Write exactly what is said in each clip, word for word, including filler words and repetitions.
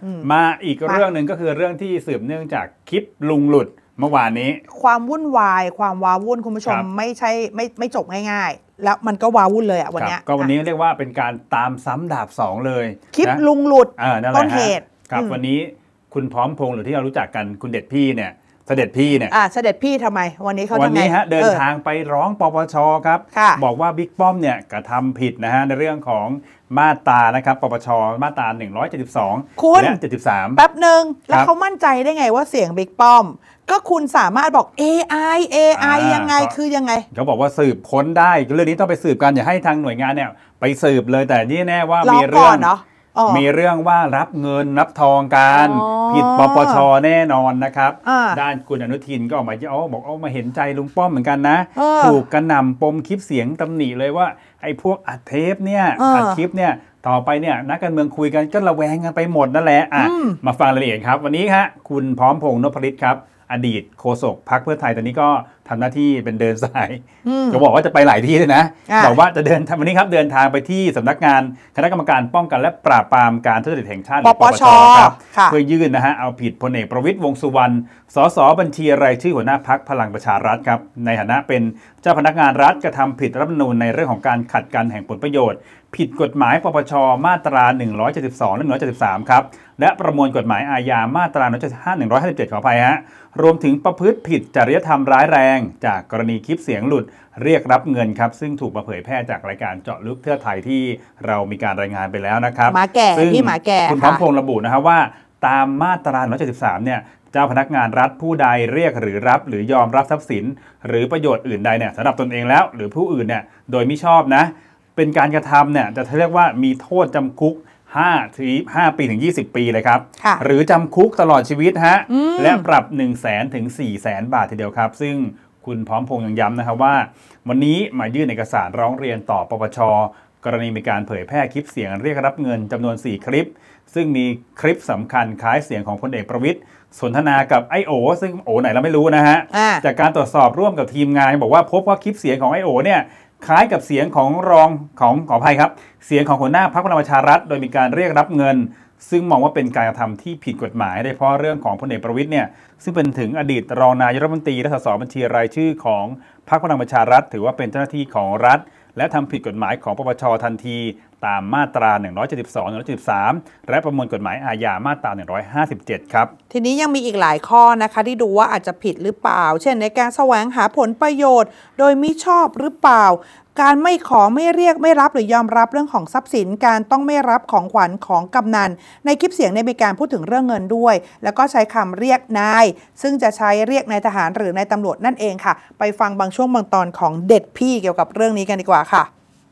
มาอีกเรื่องหนึ่งก็คือเรื่องที่สืบเนื่องจากคลิปลุงหลุดเมื่อวานนี้ความวุ่นวายความว้าวุ่นคุณผู้ชมไม่ใช่ไม่ไม่จบง่ายๆแล้วมันก็ว้าวุ่นเลยอ่ะวันนี้ก็วันนี้เรียกว่าเป็นการตามซ้ำดาบสองเลยคลิปลุงหลุดต้นเหตุครับวันนี้คุณพร้อมพงษ์หรือที่เรารู้จักกันคุณเด็ดพี่เนี่ยเสด็จพี่เนี่ยอ่าเสด็จพี่ทำไมวันนี้เขาวันนี้ฮะเดินทางไปร้องปปชครับบอกว่าบิ๊กป้อมเนี่ยกระทำผิดนะฮะในเรื่องของมาตรานะครับปปชมาตราหนึ่งร้อยเจ็ดสิบสองและเจ็ดสิบสามแป๊บหนึ่งแล้วเขามั่นใจได้ไงว่าเสียงบิ๊กป้อมก็คุณสามารถบอก เอ ไอ เอ ไอ ยังไงคือยังไงเขาบอกว่าสืบค้นได้เรื่องนี้ต้องไปสืบกันอย่าให้ทางหน่วยงานเนี่ยไปสืบเลยแต่นี่แน่ว่ามีเรื่องมีเรื่องว่ารับเงินรับทองการผิดปปชแน่นอนนะครับด้านคุณอนุทินก็ออกมาอ๋อบอกเอามาเห็นใจลุงป้อมเหมือนกันนะถูกกระหน่ำปมคลิปเสียงตำหนิเลยว่าไอ้พวกอัดเทปเนี่ยอัดคลิปเนี่ยต่อไปเนี่ยนักการเมืองคุยกันก็ระแวงกันไปหมดนั่นแหละอ่ะมาฟังรายละเอียดครับวันนี้ฮะคุณพร้อมพงษ์นพฤทธิ์ครับอดีตโฆษกพรรคเพื่อไทยตอนนี้ก็ทำหน้าที่เป็นเดินสายก็บอกว่าจะไปหลายที่เลยนะบอกว่าจะเดินวันนี้ครับเดินทางไปที่สำนักงานคณะกรรมการป้องกันและปราบปรามการทุจริตแห่งชาติปปชครับเพื่อยื่นนะฮะเอาผิดพลเอกประวิตรวงษ์สุวรรณสสบัญชีรายชื่อหัวหน้าพรรคพลังประชารัฐครับในฐานะเป็นเจ้าพนักงานรัฐกระทำผิดรัฐธรรมนูญในเรื่องของการขัดกันแห่งผลประโยชน์ผิดกฎหมายปปชมาตราหนึ่งร้อยเจ็ดสิบสองและหนึ่งร้อยเจ็ดสิบสามครับและประมวลกฎหมายอาญามาตราหนึ่งร้อยห้าสิบเจ็ดขออภัยฮะรวมถึงประพฤติผิดจริยธรรมร้ายแรงจากกรณีคลิปเสียงหลุดเรียกรับเงินครับซึ่งถูกมาเผยแพร่จากรายการเจาะลึกเทื่อไทยที่เรามีการรายงานไปแล้วนะครับหมาแก่ที่หมาแก่คุณพร้อมพงษ์ระบุนะครับว่าตามมาตราหนึ่งร้อยเจ็ดสิบสามเนี่ยเจ้าพนักงานรัฐผู้ใดเรียกหรือรับหรือยอมรับทรัพย์สินหรือประโยชน์อื่นใดเนี่ยสำหรับตนเองแล้วหรือผู้อื่นเนี่ยโดยมิชอบนะเป็นการกระทำเนี่ยจะเรียกว่ามีโทษจำคุกห้าถึงห้าปีถึงยี่สิบปีเลยครับหรือจำคุกตลอดชีวิตฮะและปรับ หนึ่งแสน ถึง สี่แสน บาททีเดียวครับซึ่งคุณพร้อมพงษ์ยังย้ำนะครับว่าวันนี้มายื่นเอกสารร้องเรียนต่อปปชกรณีมีการเผยแพร่คลิปเสียงเรียกรับเงินจำนวนสี่คลิปซึ่งมีคลิปสำคัญคล้ายเสียงของพลเอกประวิตรสนทนากับไอโอซึ่งโอไหนเราไม่รู้นะฮะจากการตรวจสอบร่วมกับทีมงานบอกว่าพบว่าคลิปเสียงของไอโอเนี่ยคล้ายกับเสียงของรองของขออภัยครับเสียงของหัวหน้าพรรคพลังประชารัฐโดยมีการเรียกรับเงินซึ่งมองว่าเป็นการกระทำที่ผิดกฎหมายโดยเฉพาะเรื่องของพลเอกประวิตรเนี่ยซึ่งเป็นถึงอดีตรองนายกรัฐมนตรีและสสบัญชีรายชื่อของพรรคพลังประชารัฐถือว่าเป็นเจ้าหน้าที่ของรัฐและทำผิดกฎหมายของปปชทันทีตามมาตราหนึ่งร้อยเจ็ดสิบสอง หนึ่งร้อยเจ็ดสิบสามและประมวลกฎหมายอาญามาตราหนึ่งร้อยห้าสิบเจ็ดครับทีนี้ยังมีอีกหลายข้อนะคะที่ดูว่าอาจจะผิดหรือเปล่าเช่นในการแสวงหาผลประโยชน์โดยมิชอบหรือเปล่าการไม่ขอไม่เรียกไม่รับหรือยอมรับเรื่องของทรัพย์สินการต้องไม่รับของขวัญของกำนันในคลิปเสียงในมีการพูดถึงเรื่องเงินด้วยแล้วก็ใช้คำเรียกนายซึ่งจะใช้เรียกนายทหารหรือนายตำรวจนั่นเองค่ะไปฟังบางช่วงบางตอนของเด็ดพี่เกี่ยวกับเรื่องนี้กันดีกว่าค่ะ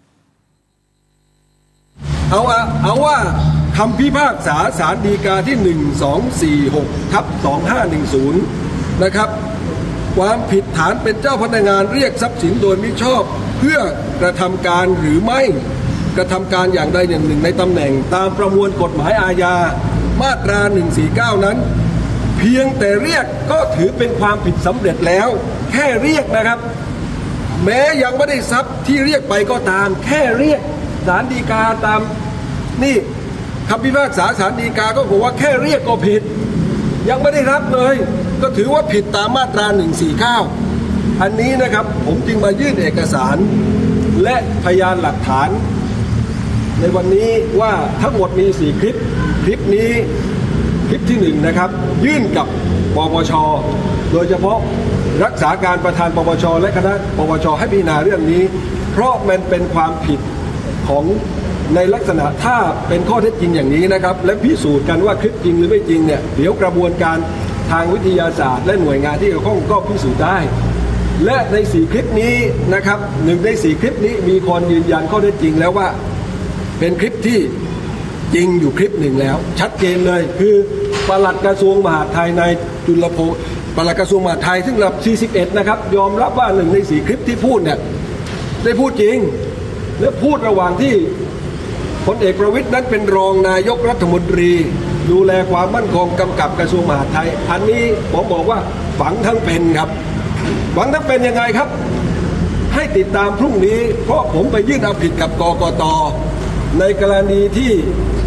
เอาอะเอาว่าคำพิพากษาศาลฎีกาที่หนึ่งสองสี่หกทับสองห้าหนึ่งศูนย์นะครับความผิดฐานเป็นเจ้าพนักงานเรียกทรัพย์สินโดยมิชอบเพื่อกระทำการหรือไม่กระทำการอย่างใดอย่างหนึ่งในตำแหน่งตามประมวลกฎหมายอาญามาตราหนึ่งสี่เก้านั้นเพียงแต่เรียกก็ถือเป็นความผิดสำเร็จแล้วแค่เรียกนะครับแม้ยังไม่ได้ทรัพย์ที่เรียกไปก็ตามแค่เรียกศาลฎีกาตามนี่คำพิพากษาศาลฎีกาก็บอกว่าแค่เรียกก็ผิดยังไม่ได้รับเลยก็ถือว่าผิดตามมาตราหนึ่งสี่เก้าอันนี้นะครับผมจึงมายื่นเอกสารและพยานหลักฐานในวันนี้ว่าทั้งหมดมีสี่คลิปคลิปนี้คลิปที่หนึ่งนะครับยื่นกับปปชโดยเฉพาะรักษาการประธานปปชและคณะปปชให้พิจารณาเรื่องนี้เพราะมันเป็นความผิดของในลักษณะถ้าเป็นข้อเท็จจริงอย่างนี้นะครับและพิสูจน์กันว่าคลิปจริงหรือไม่จริงเนี่ยเดี๋ยวกระบวนการทางวิทยาศาสตร์และหน่วยงานที่เกี่ยวข้องก็พิสูจน์ได้และในสี่คลิปนี้นะครับหนึ่งในสี่คลิปนี้มีคนยืนยันข้อเท็จจริงแล้วว่าเป็นคลิปที่จริงอยู่คลิปหนึ่งแล้วชัดเจนเลยคือปลัดกระทรวงมหาดไทยนายจุลพงศ์ปลัดกระทรวงมหาดไทยซึ่งระดับสี่สิบเอ็ดนะครับยอมรับว่าหนึ่งในสี่คลิปที่พูดเนี่ยได้พูดจริงและพูดระหว่างที่พลเอกประวิตรนั้นเป็นรองนายกรัฐมนตรีดูแลความมั่นคงกำกับกระทรวงมหาดไทยอันนี้ผมบอกว่าฝังทั้งเป็นครับฝังทั้งเป็นยังไงครับให้ติดตามพรุ่งนี้เพราะผมไปยื่นเอาผิดกับกกต.ในกรณีที่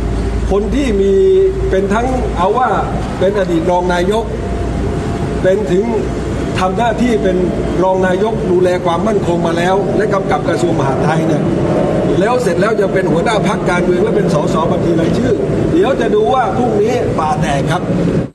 คนที่มีเป็นทั้งเอาว่าเป็นอดีตรองนายกเป็นถึงทำหน้าที่เป็นรองนายกดูแลความมั่นคงมาแล้วและกำกับกระทรวงมหาดไทยเนี่ยแล้วเสร็จแล้วจะเป็นหัวหน้าพรรคการเมืองและเป็นสสบัญชีรายชื่อเดี๋ยวจะดูว่าพรุ่งนี้ป่าแตกครับ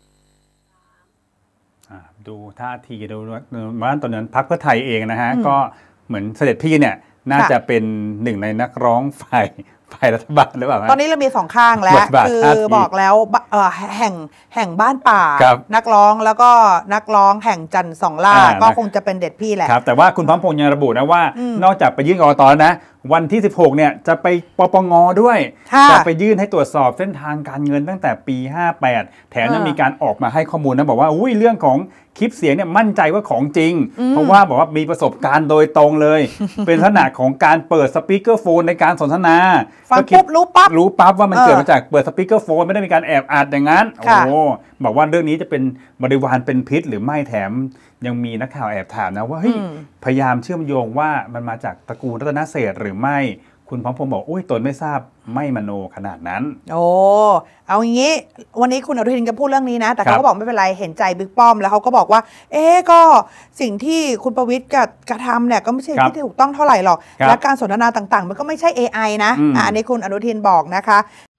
ดูท่าทีดูว่าตอนนั้นพรรคเพื่อไทยเองนะฮะก็เหมือนเสด็จพี่เนี่ยน่าจะเป็นหนึ่งในนักร้องฝ่ายฝ่ายรัฐบาลหรือเปล่าตอนนี้เรามีสองข้างแล้วคือบอกแล้วแห่งแห่งบ้านป่านักร้องแล้วก็นักร้องแห่งจันทร์สองล่าก็คงจะเป็นเด็ดพี่แหละครับแต่ว่าคุณพร้อมพงษ์ยังระบุนะว่านอกจากไปยื่นกกต.แล้วนะวันที่สิบหกเนี่ยจะไปปปง.ด้วยจะไปยื่นให้ตรวจสอบเส้นทางการเงินตั้งแต่ปีห้าแปดแถมยังมีการออกมาให้ข้อมูลนะบอกว่าอุ้ยเรื่องของคลิปเสียงเนี่ยมั่นใจว่าของจริงเพราะว่าบอกว่ามีประสบการณ์โดยตรงเลย เป็นลักษณะของการเปิดสปีกเกอร์โฟนในการสนทนาฟังปุ๊บรู้ปั๊บรู้ปั๊บว่ามันเกิดมาจากเปิดสปีกเกอร์โฟนไม่ได้มีการแอบอัดอย่างนั้นโอ้บอกว่าเรื่องนี้จะเป็นบริวารเป็นพิษหรือไม่แถมยังมีนักข่าวแอบถามนะว่าเฮ้ยพยายามเชื่อมโยงว่ามันมาจากตระกูลรัตนเศรษฐ์หรือไม่คุณพร้อมพงษ์บอกอุ้ยตนไม่ทราบไม่มโนขนาดนั้นโอ้เอาอย่างนี้วันนี้คุณอนุทินก็พูดเรื่องนี้นะแต่เขาก็บอกไม่เป็นไรเห็นใจบิ๊กป้อมแล้วเขาก็บอกว่าเอ๊ก็สิ่งที่คุณประวิตรกระทำเนี่ยก็ไม่ใช่ที่ถูกต้องเท่าไหร่หรอกและการสนทนาต่างๆมันก็ไม่ใช่ เอ ไอ นะอันนี้คุณอนุทินบอกนะคะ